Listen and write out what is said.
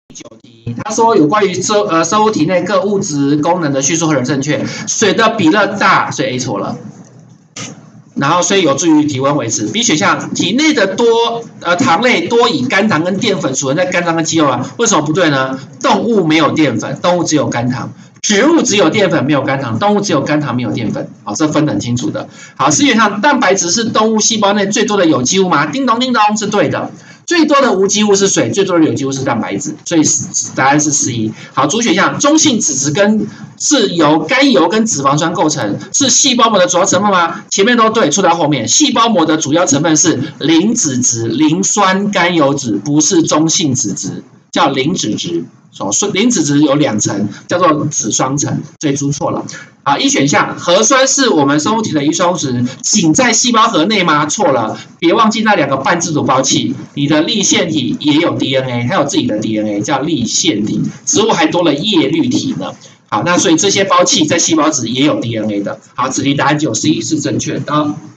9题，他说有关于生物体内各物质功能的叙述何者正确？水的比热大，所以 A 错了。然后，所以有助于体温维持。B 选项，体内的糖类多以肝糖跟淀粉储存在肝脏跟肌肉啊，为什么不对呢？动物没有淀粉，动物只有肝糖；植物只有淀粉没有肝糖，动物只有肝糖没有淀粉。好，这分得很清楚的。好，C 选项，蛋白质是动物细胞内最多的有机物吗？叮咚叮咚，是对的。最多的无机物是水，最多的有机物是蛋白质，所以答案是C。好，主选项，中性脂质是由甘油跟脂肪酸构成，是细胞膜的主要成分吗？前面都对，错到后面。细胞膜的主要成分是磷脂质、磷酸甘油酯，不是中性脂质，叫磷脂质。磷脂质有2层，叫做脂双层，所以出错了。好，1选项，核酸是我们生物体的遗传物质，仅在细胞核内吗？错了，别忘记那2个半自主胞器，你的粒线体也有 DNA， 它有自己的 DNA， 叫粒线体。植物还多了叶绿体呢。好，那所以这些胞器在细胞质也有 DNA 的。好，此题答案9C 是正确的。